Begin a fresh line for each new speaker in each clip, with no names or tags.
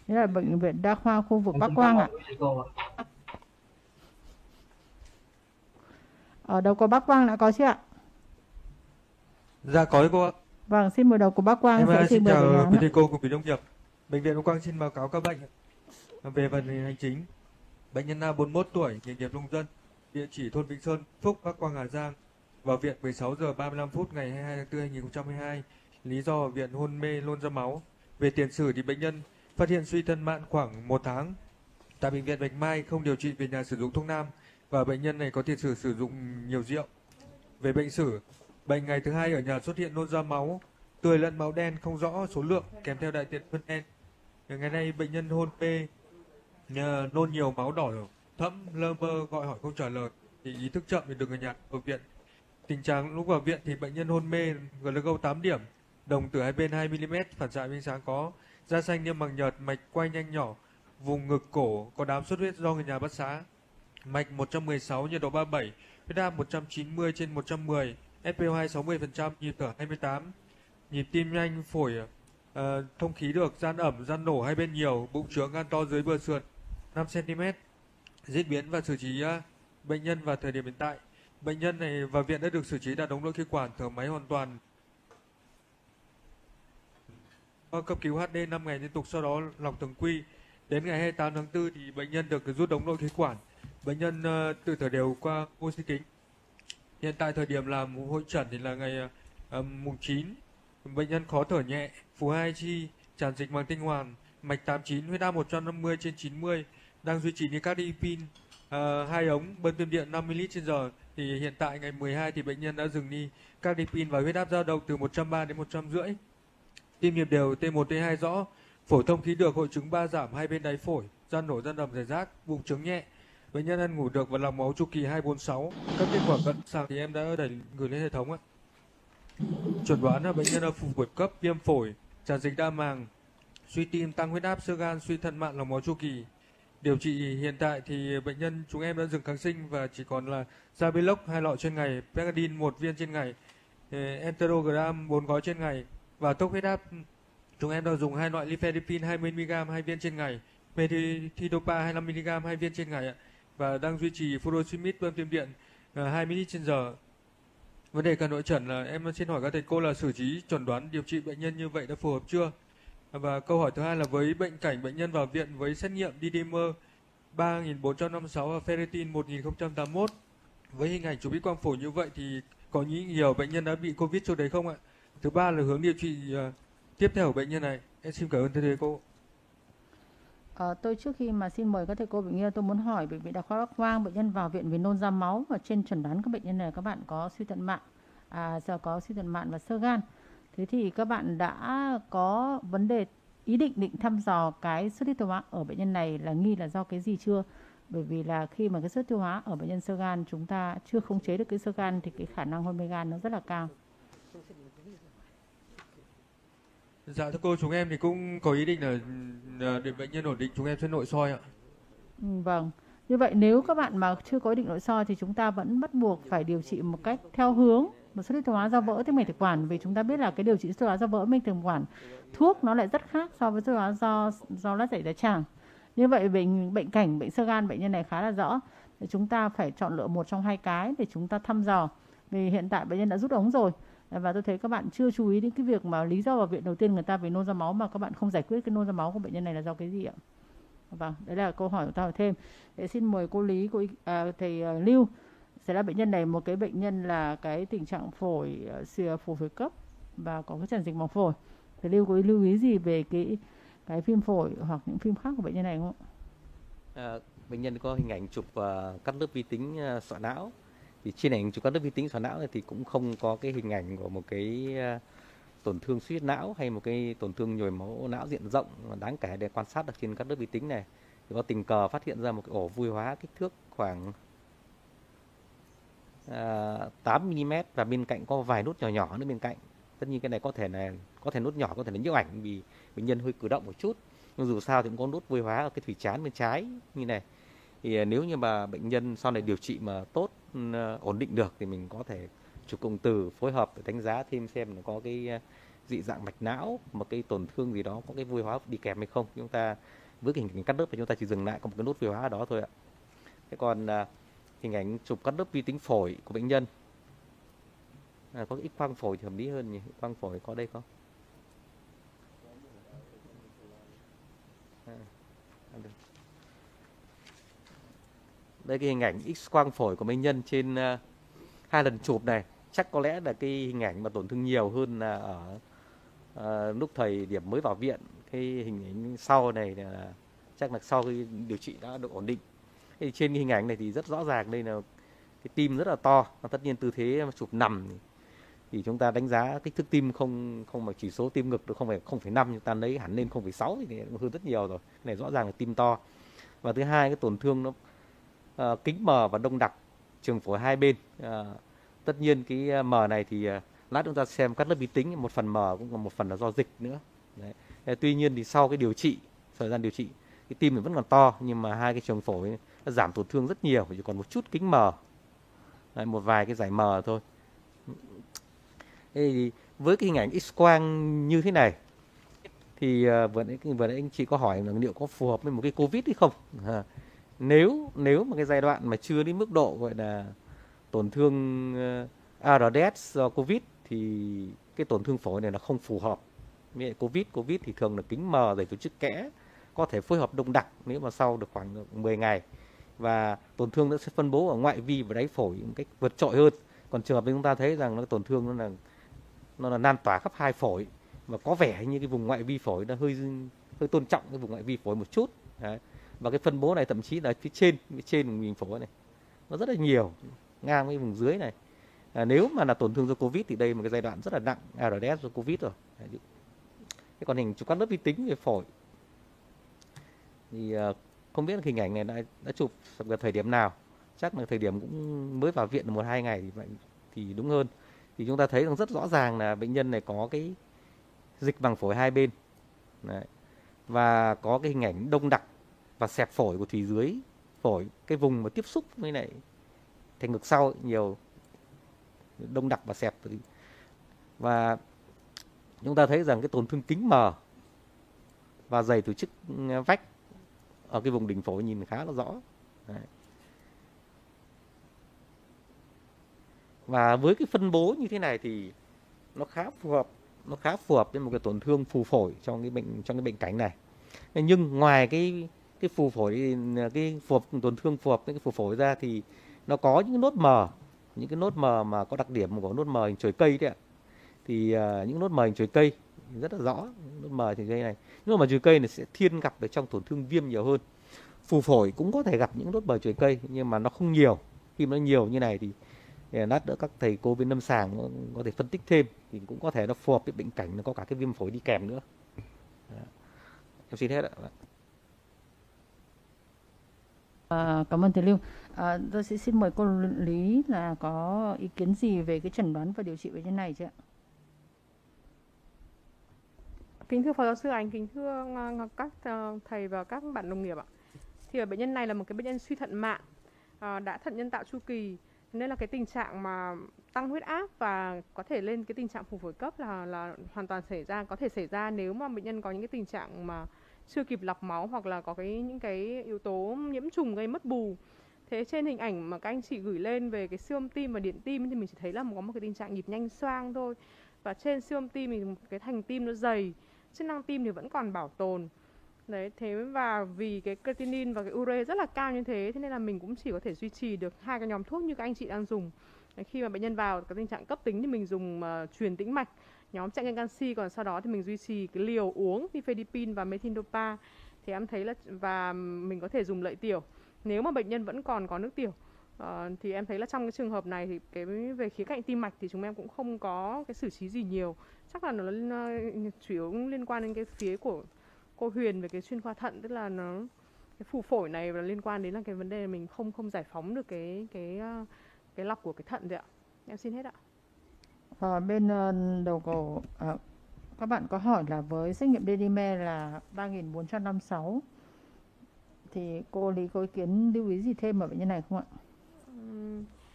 Đây là bệnh viện đa khoa khu vực
Em
Bắc
xin cảm
Quang ạ.
ơn thầy cô ạ.
Ở đầu cầu Bắc Quang đã có chưa ạ?
Dạ có đấy cô ạ.
Vâng, xin mời đầu cầu Bắc Quang
Em
sẽ
xin
trình bày bệnh
chào
án
quý
ạ.
thầy cô cùng quý đồng nghiệp. Bệnh viện Đông Quang xin báo cáo các bệnh về phần hành chính. Bệnh nhân nam 41 tuổi, nghề nghiệp nông dân, địa chỉ thôn Vĩnh Sơn, Phúc, Bắc Quang, Hà Giang. Vào viện 16 giờ 35 phút ngày 22 tháng 4 2022. Lý do vào viện hôn mê nôn ra máu. Về tiền sử thì bệnh nhân phát hiện suy thận mạn khoảng 1 tháng. Tại bệnh viện Bạch Mai không điều trị, về nhà sử dụng thuốc nam và bệnh nhân này có tiền sử sử dụng nhiều rượu. Về bệnh sử, bệnh ngày thứ hai ở nhà xuất hiện nôn ra máu tươi lẫn máu đen không rõ số lượng kèm theo đại tiện phân đen. Ngày nay bệnh nhân hôn mê, nôn nhiều, máu đỏ thẫm, lơ mơ, gọi hỏi không trả lời, thì ý thức chậm thì được người nhà vào viện. Tình trạng lúc vào viện thì bệnh nhân hôn mê, GLGO 8 điểm, đồng tử hai bên 2 mm, phản xạ ánh sáng có, da xanh niêm mạc nhợt, mạch quay nhanh nhỏ, vùng ngực cổ có đám xuất huyết do người nhà bắt xá. Mạch 116, nhiệt độ 37, huyết áp 190/110, SpO2 60%, nhịp thở 28, nhịp tim nhanh, phổi thông khí được, gian ẩm, gian nổ hai bên nhiều, bụng trướng, gan to dưới bờ sườn 5 cm. Diễn biến và xử trí bệnh nhân vào thời điểm hiện tại. Bệnh nhân này vào viện đã được xử trí đạt ống nội khí quản, thở máy hoàn toàn, cấp cứu HD 5 ngày liên tục, sau đó lọc thường quy. Đến ngày 28 tháng 4 thì bệnh nhân được rút ống nội khí quản. Bệnh nhân tự thở đều qua oxy kính. Hiện tại thời điểm làm hội chẩn thì là ngày mùng 9. Bệnh nhân khó thở nhẹ, phù hai chi, tràn dịch màng tinh hoàn, mạch 89, huyết áp 150/90, đang duy trì nicardipin 2 ống, bơm tiêm điện 50 lít/giờ. Thì hiện tại ngày 12 thì bệnh nhân đã dừng nicardipin và huyết áp dao động từ 130 đến 150. Tim nhịp đều, T1 T2 rõ, phổi thông khí được, hội chứng ba giảm hai bên đáy phổi, gian nổ gian ẩm rải rác, bụng trướng nhẹ. Bệnh nhân ăn ngủ được và lọc máu chu kỳ 246. Các kết quả cận sàng thì em đã gửi lên hệ thống ạ. Chuẩn đoán là bệnh nhân ở phù phổi cấp, viêm phổi, tràn dịch đa màng, suy tim, tăng huyết áp, xơ gan, suy thận mạn, lọc máu chu kỳ. Điều trị hiện tại thì bệnh nhân chúng em đã dừng kháng sinh và chỉ còn là Zabilox 2 lọ trên ngày, Pegadin 1 viên trên ngày, Enterogram 4 gói trên ngày, và thuốc huyết áp chúng em đã dùng 2 loại Lifedipine 20 mg 2 viên trên ngày, Metidopa 25 mg 2 viên trên ngày ạ, và đang duy trì furosemide bơm tiêm điện 2 ml/giờ. Vấn đề cần nội chẩn là em xin hỏi các thầy cô là xử trí chuẩn đoán điều trị bệnh nhân như vậy đã phù hợp chưa? Và câu hỏi thứ hai là với bệnh cảnh bệnh nhân vào viện với xét nghiệm D-dimer 3456 và ferritin 1081, với hình ảnh chụp X quang phổi như vậy thì có nhiều bệnh nhân đã bị Covid trước đấy không ạ? Thứ ba là hướng điều trị tiếp theo của bệnh nhân này. Em xin cảm ơn thầy cô.
Tôi trước khi mà xin mời các thầy cô bệnh nhân, tôi muốn hỏi bệnh viện Đa khoa Bắc Quang, bệnh nhân vào viện vì nôn ra máu và trên chẩn đoán các bệnh nhân này các bạn có suy thận mạn, giờ có suy thận mạn và xơ gan. Thế thì các bạn đã có vấn đề ý định thăm dò cái xuất huyết tiêu hóa ở bệnh nhân này là nghi là do cái gì chưa? Bởi vì là khi mà cái xuất huyết tiêu hóa ở bệnh nhân xơ gan chúng ta chưa khống chế được cái xơ gan thì cái khả năng hôn mê gan nó rất là cao.
Dạ thưa cô, chúng em thì cũng có ý định là để bệnh nhân ổn định chúng em sẽ nội soi ạ.
Vâng. Như vậy nếu các bạn mà chưa có ý định nội soi thì chúng ta vẫn bắt buộc phải điều trị một cách theo hướng một xuất huyết tiêu hóa do vỡ tĩnh mạch thực quản, vì chúng ta biết là cái điều trị xuất huyết tiêu hóa do vỡ tĩnh mạch thực quản thuốc nó lại rất khác so với xuất huyết tiêu hóa do lát dạ đại tràng. Như vậy bệnh cảnh bệnh xơ gan bệnh nhân này khá là rõ. Thì chúng ta phải chọn lựa một trong hai cái để chúng ta thăm dò. Vì hiện tại bệnh nhân đã rút ống rồi và tôi thấy các bạn chưa chú ý đến cái việc mà lý do vào viện đầu tiên người ta vì nôn ra máu mà các bạn không giải quyết cái nôn ra máu của bệnh nhân này là do cái gì ạ? Vâng, đấy là câu hỏi của ta thêm. Để xin mời cô Lý, thầy Lưu. Sẽ là bệnh nhân này một cái bệnh nhân là cái tình trạng phổi phổi cấp và có cái tràn dịch màng phổi. Thầy Lưu có lưu ý gì về cái phim phổi hoặc những phim khác của bệnh nhân này không ạ?
Bệnh nhân có hình ảnh chụp cắt lớp vi tính sọ não. Thì trên ảnh chụp cắt lớp vi tính sọ não này thì cũng không có cái hình ảnh của một cái tổn thương suy não hay một cái tổn thương nhồi máu não diện rộng mà đáng kể để quan sát được trên cắt lớp vi tính này. Thì có tình cờ phát hiện ra một cái ổ vui hóa kích thước khoảng 8 mm và bên cạnh có vài nút nhỏ nhỏ nữa bên cạnh. Tất nhiên cái này có thể nút nhỏ có thể là nhiễu ảnh vì bệnh nhân hơi cử động một chút. Nhưng dù sao thì cũng có nút vui hóa ở cái thùy trán bên trái như này. Thì nếu như mà bệnh nhân sau này điều trị mà tốt, ổn định được thì mình có thể chụp cộng tử phối hợp để đánh giá thêm xem nó có cái dị dạng mạch não, một cái tổn thương gì đó có cái vô hóa đi kèm hay không. Chúng ta với cái hình ảnh cắt lớp thì chúng ta chỉ dừng lại có một cái nốt vô hóa đó thôi ạ. Thế còn hình ảnh chụp cắt lớp vi tính phổi của bệnh nhân, có cái X-quang phổi thì hợp lý hơn nhỉ? X-quang phổi có đây không? Đây cái hình ảnh X-quang phổi của bệnh nhân trên 2 lần chụp này, chắc có lẽ là cái hình ảnh mà tổn thương nhiều hơn là ở lúc thời điểm mới vào viện. Cái hình ảnh sau này là chắc là sau khi điều trị đã được ổn định. Thì trên cái hình ảnh này thì rất rõ ràng đây là cái tim rất là to. Tất nhiên tư thế chụp nằm thì chúng ta đánh giá kích thước tim không mà chỉ số tim ngực được 0,5, chúng ta lấy hẳn lên 0,6 thì hơn rất nhiều rồi. Cái này rõ ràng là tim to. Và thứ hai, cái tổn thương nó kính mờ và đông đặc trường phổi hai bên. Tất nhiên cái mờ này thì lát chúng ta xem cắt lớp vi tính, một phần mờ cũng còn một phần là do dịch nữa. Đấy. Tuy nhiên thì sau cái điều trị, thời gian điều trị, cái tim thì vẫn còn to nhưng mà hai cái trường phổi nó giảm tổn thương rất nhiều, chỉ còn một chút kính mờ. Đấy, một vài cái giải mờ thôi. Thế thì với cái hình ảnh X-quang như thế này thì vừa nãy anh chị có hỏi là liệu có phù hợp với một cái Covid hay không? Nếu mà cái giai đoạn mà chưa đến mức độ gọi là tổn thương ARDS do Covid thì cái tổn thương phổi này là không phù hợp. Với Covid thì thường là kính mờ, dày tổ chức kẽ, có thể phối hợp đông đặc nếu mà sau được khoảng 10 ngày. Và tổn thương nó sẽ phân bố ở ngoại vi và đáy phổi một cách vượt trội hơn. Còn trường hợp chúng ta thấy rằng nó tổn thương nó là lan tỏa khắp hai phổi và có vẻ như cái vùng ngoại vi phổi nó hơi tôn trọng cái vùng ngoại vi phổi một chút. Đấy. Và cái phân bố này thậm chí là phía trên vùng mình phổi này nó rất là nhiều, ngang với vùng dưới này. Nếu mà là tổn thương do Covid thì đây là một cái giai đoạn rất là nặng ARDS do Covid rồi. Đấy. Thế còn hình chụp cắt lớp vi tính về phổi thì không biết hình ảnh này đã chụp vào thời điểm nào, chắc là thời điểm cũng mới vào viện 1-2 ngày thì đúng hơn. Thì chúng ta thấy rằng rất rõ ràng là bệnh nhân này có cái dịch màng phổi hai bên. Đấy. Và có cái hình ảnh đông đặc và xẹp phổi của thùy dưới phổi, cái vùng mà tiếp xúc với lại thành ngực sau nhiều đông đặc và xẹp. Và chúng ta thấy rằng cái tổn thương kính mờ và dày tổ chức vách ở cái vùng đỉnh phổi nhìn khá là rõ. Đấy. Và với cái phân bố như thế này thì nó khá phù hợp với một cái tổn thương phù phổi trong cái bệnh cảnh này. Nhưng ngoài cái phù phổi, cái tổn thương phù hợp với cái phù phổi ra thì nó có những nốt mờ mà có đặc điểm của nốt mờ hình chồi cây đấy ạ. Thì những nốt mờ hình chồi cây rất là rõ, nốt mờ chồi cây này. Nốt mờ chồi cây này sẽ thiên gặp ở trong tổn thương viêm nhiều hơn. Phù phổi cũng có thể gặp những nốt mờ chồi cây nhưng mà nó không nhiều. Khi nó nhiều như này thì lát nữa các thầy cô bên lâm sàng có thể phân tích thêm thì cũng có thể nó phù hợp với bệnh cảnh, nó có cả cái viêm phổi đi kèm nữa. Em xin hết ạ.
Cảm ơn thầy Lưu. Tôi sẽ xin mời cô Lý là có ý kiến gì về cái chẩn đoán và điều trị bệnh nhân này chứ ạ?
Kính thưa Phó Giáo sư Ánh, kính thưa các thầy và các bạn đồng nghiệp ạ. Thì bệnh nhân này là một cái bệnh nhân suy thận mạng, đã thận nhân tạo chu kỳ, nên là cái tình trạng mà tăng huyết áp và có thể lên cái tình trạng phù phổi cấp là hoàn toàn có thể xảy ra nếu mà bệnh nhân có những cái tình trạng mà chưa kịp lọc máu hoặc là có những cái yếu tố nhiễm trùng gây mất bù. Thế trên hình ảnh mà các anh chị gửi lên về cái siêu âm tim và điện tim thì mình chỉ thấy là có một cái tình trạng nhịp nhanh xoang thôi. Và trên siêu âm tim thì cái thành tim nó dày, chức năng tim thì vẫn còn bảo tồn. Đấy, thế và vì cái creatinine và cái ure rất là cao như thế nên là mình cũng chỉ có thể duy trì được 2 cái nhóm thuốc như các anh chị đang dùng. Đấy, khi mà bệnh nhân vào cái tình trạng cấp tính thì mình dùng truyền tĩnh mạch, nhóm chạy gan canxi, còn sau đó thì mình duy trì cái liều uống nifedipine và methindopa. Thì em thấy là và mình có thể dùng lợi tiểu. Nếu mà bệnh nhân vẫn còn có nước tiểu thì em thấy là trong cái trường hợp này thì về khía cạnh tim mạch thì chúng em cũng không có cái xử trí gì nhiều. Chắc là nó chủ yếu liên quan đến cái phía của cô Huyền về cái chuyên khoa thận, tức là cái phù phổi này và liên quan đến là cái vấn đề mình không giải phóng được cái lọc của cái thận rồi ạ. Em xin hết ạ.
Và bên đầu cầu các bạn có hỏi là với xét nghiệm D-dimer là 3.456 thì cô Lý có ý kiến lưu ý gì thêm ở bệnh nhân này không ạ?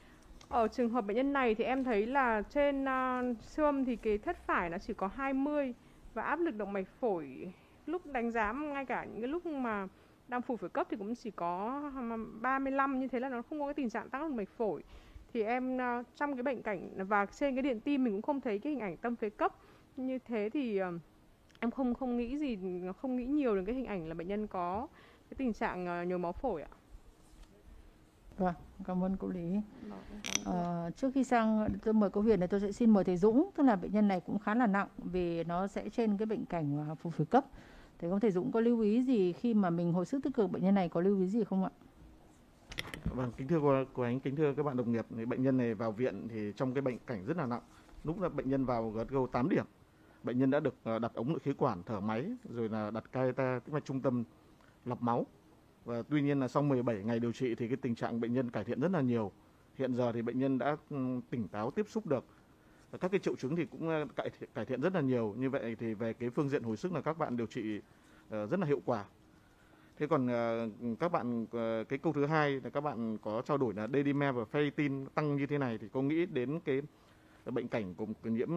Ở trường hợp bệnh nhân này thì em thấy là trên siêu âm thì cái thất phải nó chỉ có 20 và áp lực động mạch phổi lúc đánh giá ngay cả những cái lúc mà đang phù phổi cấp thì cũng chỉ có 35, như thế là nó không có cái tình trạng tăng động mạch phổi. Thì em trong cái bệnh cảnh và trên cái điện tim mình cũng không thấy cái hình ảnh tâm phế cấp. Như thế thì em không nghĩ nhiều đến cái hình ảnh là bệnh nhân có cái tình trạng nhồi máu phổi ạ.
Vâng, cảm ơn cô Lý. Trước khi sang tôi mời cô Huyền này, tôi sẽ xin mời thầy Dũng, tức là bệnh nhân này cũng khá là nặng vì nó sẽ trên cái bệnh cảnh phù phổi cấp. Thì có thầy Dũng có lưu ý gì khi mà mình hồi sức tích cực bệnh nhân này, có lưu ý gì không ạ?
Vâng, kính thưa cô Ánh, kính thưa các bạn đồng nghiệp, thì bệnh nhân này vào viện thì trong cái bệnh cảnh rất là nặng. Lúc là bệnh nhân vào GSGO 8 điểm. Bệnh nhân đã được đặt ống nội khí quản, thở máy, rồi là đặt catheter, tức là trung tâm lọc máu. Và tuy nhiên là sau 17 ngày điều trị thì cái tình trạng bệnh nhân cải thiện rất là nhiều. Hiện giờ thì bệnh nhân đã tỉnh táo, tiếp xúc được. Và các cái triệu chứng thì cũng cải thiện rất là nhiều. Như vậy thì về cái phương diện hồi sức là các bạn điều trị rất là hiệu quả. Thế còn các bạn, cái câu thứ hai là các bạn có trao đổi là Dedimer và ferritin tăng như thế này thì có nghĩ đến cái bệnh cảnh của nhiễm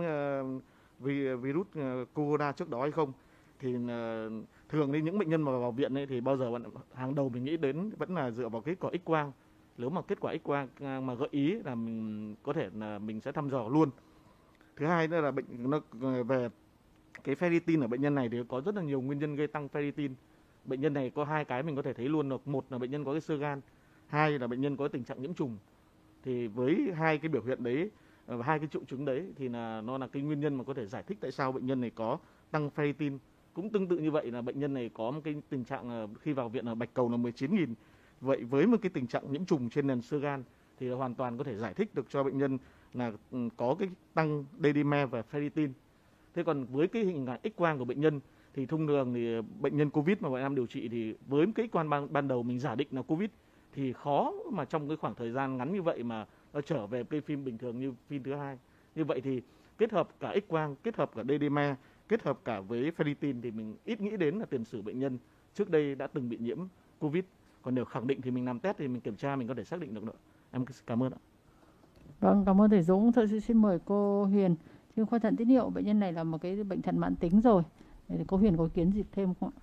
virus corona trước đó hay không? Thì thường thì những bệnh nhân mà vào viện ấy, thì bao giờ hàng đầu mình nghĩ đến vẫn là dựa vào kết quả X-quang. Nếu mà kết quả X-quang mà gợi ý là mình có thể là mình sẽ thăm dò luôn. Thứ hai nữa là về cái ferritin ở bệnh nhân này thì có rất là nhiều nguyên nhân gây tăng ferritin. Bệnh nhân này có hai cái mình có thể thấy luôn, là một là bệnh nhân có cái xơ gan, hai là bệnh nhân có tình trạng nhiễm trùng. Thì với hai cái biểu hiện đấy và hai cái triệu chứng đấy thì nó là cái nguyên nhân mà có thể giải thích tại sao bệnh nhân này có tăng ferritin. Cũng tương tự như vậy là bệnh nhân này có một cái tình trạng khi vào viện là bạch cầu là 19.000. Vậy với một cái tình trạng nhiễm trùng trên nền xơ gan thì là hoàn toàn có thể giải thích được cho bệnh nhân là có cái tăng Dedimer và ferritin. Thế còn với cái hình ảnh X-quang của bệnh nhân thì thông thường thì bệnh nhân Covid mà bọn em điều trị thì với cái X-quang ban đầu mình giả định là Covid thì khó mà trong cái khoảng thời gian ngắn như vậy mà nó trở về cái phim bình thường như phim thứ hai. Như vậy thì kết hợp cả X-quang, kết hợp cả Dedimer, kết hợp cả với ferritin thì mình ít nghĩ đến là tiền sử bệnh nhân trước đây đã từng bị nhiễm Covid. Còn nếu khẳng định thì mình làm test thì mình kiểm tra mình có thể xác định được nữa. Em cảm ơn ạ.
Vâng, cảm ơn thầy Dũng. Tôi xin mời cô Huyền. Chuyên khoa thận tiết niệu, bệnh nhân này là một cái bệnh thận mãn tính rồi. Thì cô Huyền có ý kiến gì thêm không ạ?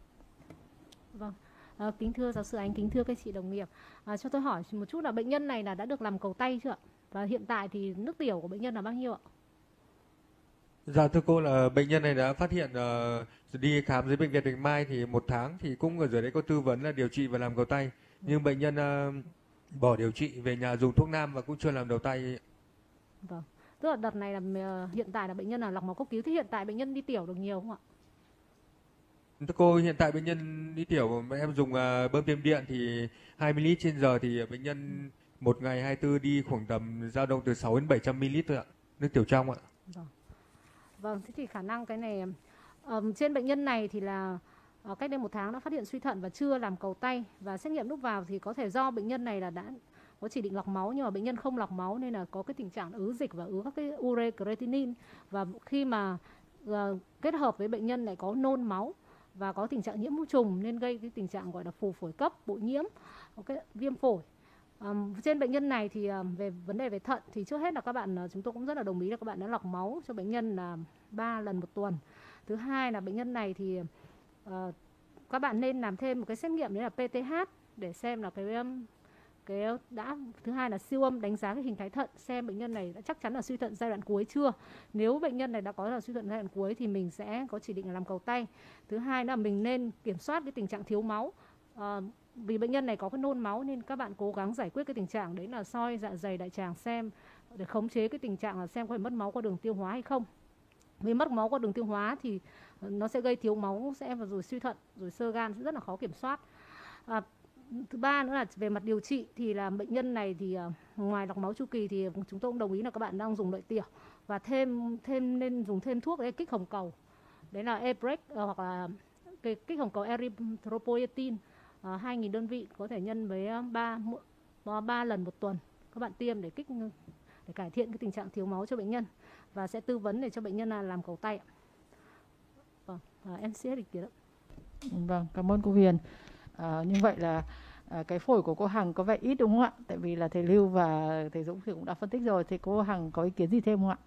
Vâng, kính thưa giáo sư Ánh, kính thưa các chị đồng nghiệp. Cho tôi hỏi một chút là bệnh nhân này là đã được làm cầu tay chưa ạ? Và hiện tại thì nước tiểu của bệnh nhân là bao nhiêu ạ?
Dạ thưa cô, là bệnh nhân này đã phát hiện đi khám dưới bệnh viện Bạch Mai thì 1 tháng thì cũng ở dưới đấy có tư vấn là điều trị và làm cầu tay. Nhưng bệnh nhân bỏ điều trị về nhà dùng thuốc nam và cũng chưa làm đầu tay.
Vâng, tức là đợt này là hiện tại là bệnh nhân là lọc máu cấp cứu. Thế hiện tại bệnh nhân đi tiểu được nhiều không ạ?
Thưa cô, hiện tại bệnh nhân đi tiểu em dùng bơm tiêm điện thì 20 ml trên giờ thì bệnh nhân một ngày 24 đi khoảng tầm dao động từ 6 đến 700 ml thôi ạ, nước tiểu trong ạ.
Vâng, thế thì khả năng cái này trên bệnh nhân này thì là cách đây 1 tháng đã phát hiện suy thận và chưa làm cầu tay, và xét nghiệm lúc vào thì có thể do bệnh nhân này là đã có chỉ định lọc máu nhưng mà bệnh nhân không lọc máu nên là có cái tình trạng ứ dịch và ứ các cái ure creatinine, và khi mà kết hợp với bệnh nhân lại có nôn máu và có tình trạng nhiễm trùng nên gây cái tình trạng gọi là phù phổi cấp, bội nhiễm, cái viêm phổi. Trên bệnh nhân này thì về vấn đề về thận thì trước hết là các bạn, chúng tôi cũng rất là đồng ý là các bạn đã lọc máu cho bệnh nhân là 3 lần một tuần. Thứ hai là bệnh nhân này thì các bạn nên làm thêm một cái xét nghiệm đấy là PTH để xem là thứ hai là siêu âm đánh giá cái hình thái thận, xem bệnh nhân này đã chắc chắn là suy thận giai đoạn cuối chưa. Nếu bệnh nhân này đã có là suy thận giai đoạn cuối thì mình sẽ có chỉ định là làm cầu tay. Thứ hai là mình nên kiểm soát cái tình trạng thiếu máu. Vì bệnh nhân này có cái nôn máu nên các bạn cố gắng giải quyết cái tình trạng đấy là soi dạ dày đại tràng xem để khống chế cái tình trạng là xem có phải mất máu qua đường tiêu hóa hay không. Vì mất máu qua đường tiêu hóa thì nó sẽ gây thiếu máu, rồi suy thận, rồi xơ gan sẽ rất là khó kiểm soát. Thứ ba nữa là về mặt điều trị thì là bệnh nhân này thì ngoài lọc máu chu kỳ thì chúng tôi cũng đồng ý là các bạn đang dùng lợi tiểu và nên dùng thêm thuốc để kích hồng cầu. Đấy là Ebrec hoặc là cái kích hồng cầu erythropoietin 2.000 đơn vị có thể nhân với 3 lần một tuần các bạn tiêm để cải thiện cái tình trạng thiếu máu cho bệnh nhân và sẽ tư vấn để cho bệnh nhân làm cầu tay. Vâng, em sẽ hết ý kiến.
Vâng, cảm ơn cô Huyền. Như vậy là Cái phổi của cô Hằng có vẻ ít đúng không ạ? Tại vì là thầy Lưu và thầy Dũng thì cũng đã phân tích rồi. Thì cô Hằng có ý kiến gì thêm không ạ?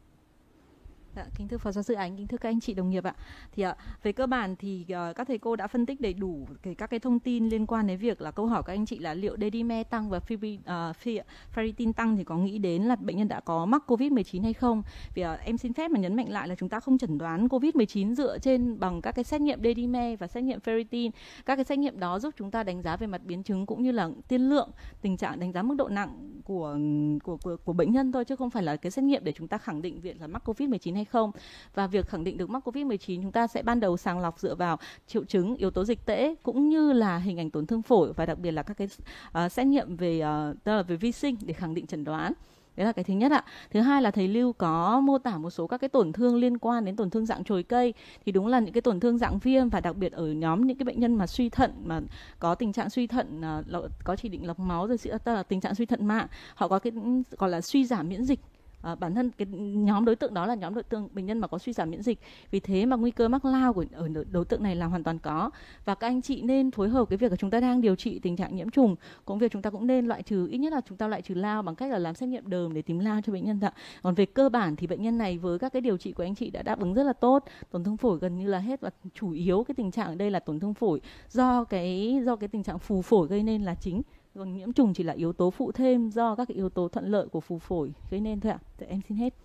Dạ, kính thưa Phó Giáo sư Ánh, kính thưa các anh chị đồng nghiệp ạ. Thì về cơ bản thì các thầy cô đã phân tích đầy đủ các cái thông tin liên quan đến việc là câu hỏi các anh chị là liệu Dedimer tăng và ferritin tăng thì có nghĩ đến là bệnh nhân đã có mắc Covid-19 hay không. Vì em xin phép mà nhấn mạnh lại là chúng ta không chẩn đoán Covid-19 dựa trên bằng các cái xét nghiệm Dedimer và xét nghiệm ferritin. Các cái xét nghiệm đó giúp chúng ta đánh giá về mặt biến chứng cũng như là tiên lượng, tình trạng đánh giá mức độ nặng của bệnh nhân thôi, chứ không phải là cái xét nghiệm để chúng ta khẳng định việc là mắc Covid-19 hay không. Và việc khẳng định được mắc Covid-19 chúng ta sẽ ban đầu sàng lọc dựa vào triệu chứng, yếu tố dịch tễ cũng như là hình ảnh tổn thương phổi và đặc biệt là các cái xét nghiệm về vi sinh để khẳng định chẩn đoán. Đấy là cái thứ nhất ạ. Thứ hai là thầy Lưu có mô tả một số các cái tổn thương liên quan đến tổn thương dạng chồi cây, thì đúng là những cái tổn thương dạng viêm và đặc biệt ở nhóm những cái bệnh nhân mà suy thận, mà có tình trạng suy thận, có chỉ định lọc máu rồi là tình trạng suy thận mạng, họ có cái gọi là suy giảm miễn dịch. Bản thân cái nhóm đối tượng đó là nhóm đối tượng bệnh nhân mà có suy giảm miễn dịch, vì thế mà nguy cơ mắc lao ở đối tượng này là hoàn toàn có. Và các anh chị nên phối hợp cái việc là chúng ta đang điều trị tình trạng nhiễm trùng, cũng việc chúng ta cũng nên loại trừ, ít nhất là chúng ta loại trừ lao bằng cách là làm xét nghiệm đờm để tìm lao cho bệnh nhân ạ. Còn về cơ bản thì bệnh nhân này với các cái điều trị của anh chị đã đáp ứng rất là tốt, tổn thương phổi gần như là hết, và chủ yếu cái tình trạng ở đây là tổn thương phổi do cái tình trạng phù phổi gây nên là chính. Còn nhiễm trùng chỉ là yếu tố phụ thêm do các cái yếu tố thuận lợi của phù phổi gây nên thôi ạ. Em xin hết.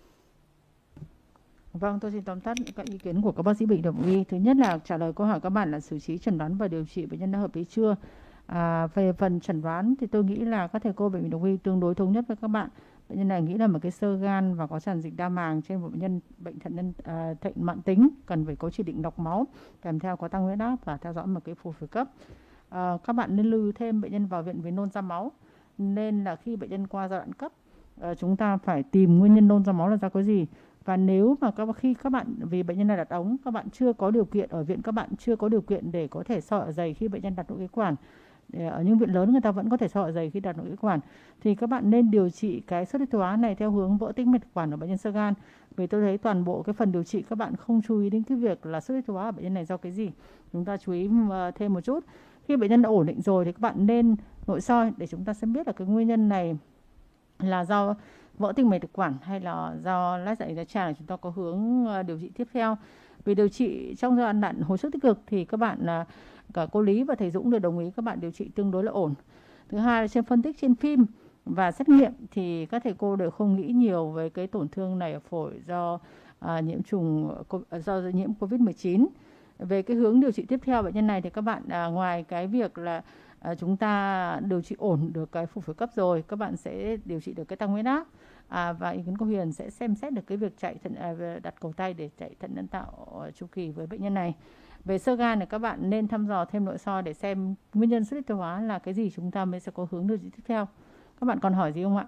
Vâng, tôi xin tóm tắt các ý kiến của các bác sĩ bệnh đồng y. Thứ nhất là trả lời câu hỏi các bạn là xử trí, chẩn đoán và điều trị bệnh nhân đã hợp lý chưa. Về phần chẩn đoán thì tôi nghĩ là các thầy cô bệnh viện đồng y tương đối thống nhất với các bạn. Bệnh nhân này nghĩ là một cái xơ gan và có tràn dịch đa màng trên một bệnh nhân bệnh thận mãn tính, cần phải có chỉ định lọc máu kèm theo có tăng huyết áp và theo dõi một cái phù phổi cấp. Các bạn nên lưu thêm bệnh nhân vào viện với nôn ra máu, nên là khi bệnh nhân qua giai đoạn cấp chúng ta phải tìm nguyên nhân nôn ra máu là do cái gì. Và nếu mà khi các bạn vì bệnh nhân này đặt ống, các bạn chưa có điều kiện ở viện, các bạn chưa có điều kiện để có thể soi dạ dày khi bệnh nhân đặt nội khí quản, ở những viện lớn người ta vẫn có thể soi dạ dày khi đặt nội khí quản, thì các bạn nên điều trị cái xuất huyết tiêu hóa này theo hướng vỡ tĩnh mạch quản ở bệnh nhân xơ gan. Vì tôi thấy toàn bộ cái phần điều trị các bạn không chú ý đến cái việc là xuất huyết tiêu hóa ở bệnh nhân này do cái gì. Chúng ta chú ý thêm một chút. Khi bệnh nhân đã ổn định rồi thì các bạn nên nội soi để chúng ta sẽ biết là cái nguyên nhân này là do vỡ tĩnh mạch thực quản hay là do lách dạ dày đại tràng, chúng ta có hướng điều trị tiếp theo. Vì điều trị trong giai đoạn hồi sức tích cực thì các bạn cả cô Lý và thầy Dũng đều đồng ý các bạn điều trị tương đối là ổn. Thứ hai là trên phân tích trên phim và xét nghiệm thì các thầy cô đều không nghĩ nhiều về cái tổn thương này ở phổi do nhiễm trùng, do nhiễm Covid-19. Về cái hướng điều trị tiếp theo bệnh nhân này thì các bạn ngoài cái việc là chúng ta điều trị ổn được cái phù phổi cấp rồi, các bạn sẽ điều trị được cái tăng huyết áp, và ý kiến cô Huyền sẽ xem xét được cái việc chạy thận, đặt cầu tay để chạy thận nhân tạo chu kỳ với bệnh nhân này. Về xơ gan thì các bạn nên thăm dò thêm nội soi để xem nguyên nhân xuất huyết tiêu hóa là cái gì, chúng ta mới sẽ có hướng điều trị tiếp theo. Các bạn còn hỏi gì không ạ?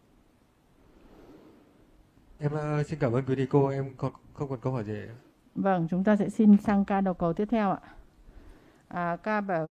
Em xin cảm ơn quý thầy cô, em không còn câu hỏi gì.
Vâng, chúng ta sẽ xin sang ca đầu cầu tiếp theo ạ. Ca bảo